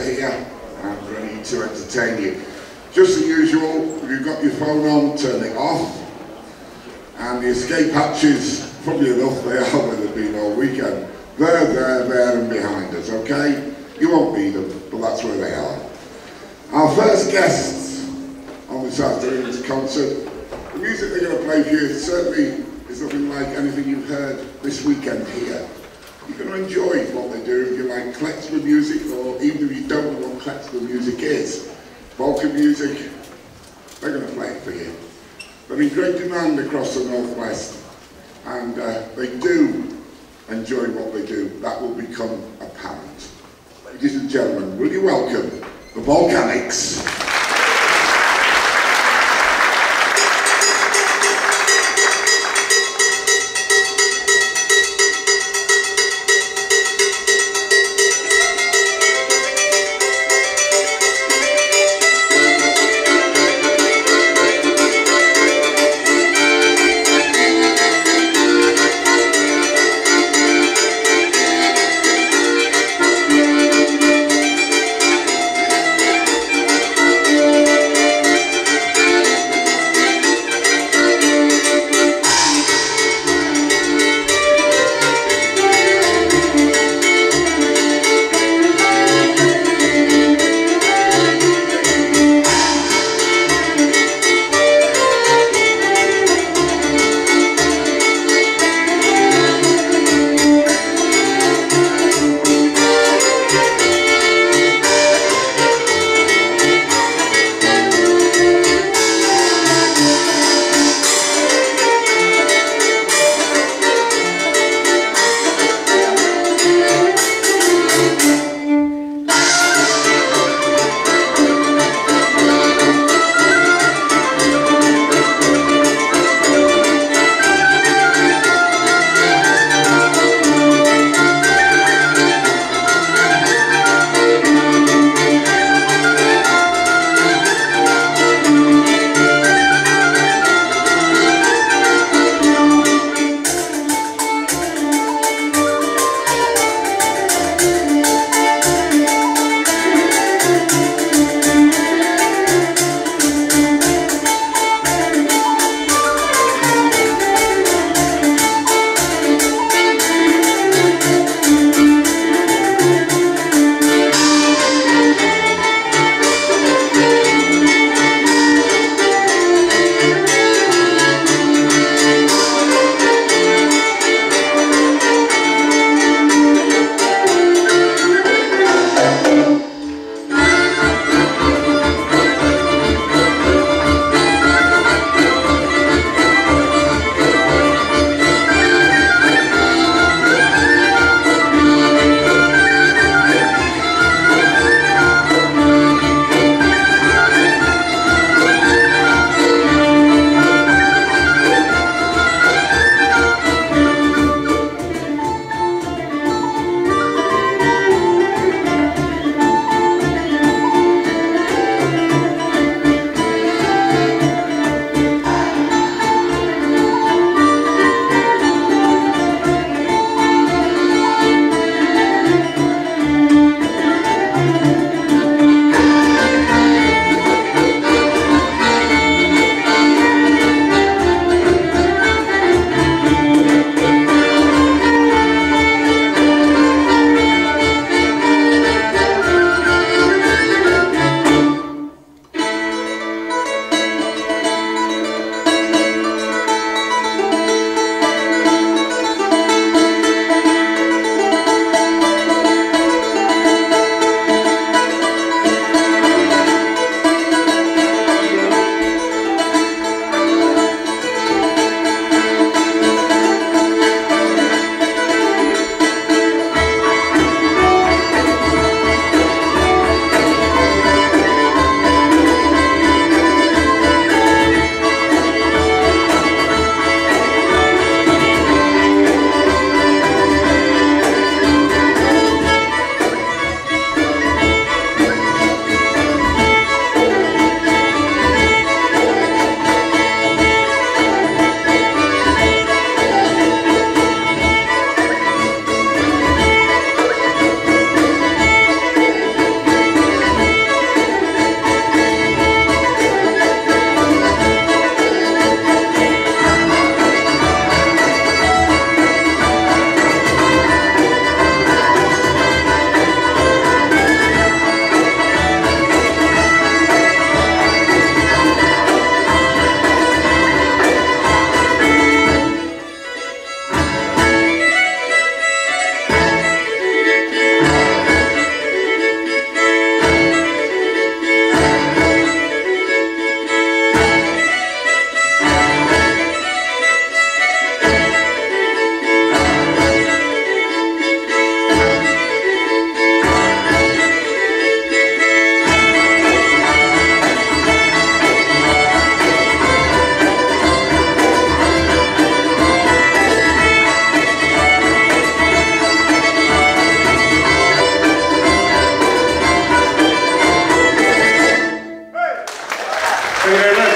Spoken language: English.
are here and ready to entertain you. Just as usual, if you've got your phone on, turn it off. And the escape hatches, probably enough they are where they've been all weekend. They're there and behind us, okay? You won't need them, but that's where they are. Our first guests on this afternoon's concert, the music they're going to play for you certainly is nothing like anything you've heard this weekend here. You're going to enjoy what they do if you like collectible music, or even if you don't know what collectible music is. Balkan music, they're going to play it for you. They're in great demand across the Northwest, and they do enjoy what they do. That will become apparent. Ladies and gentlemen, will you welcome the Volcanics? Thank you very much.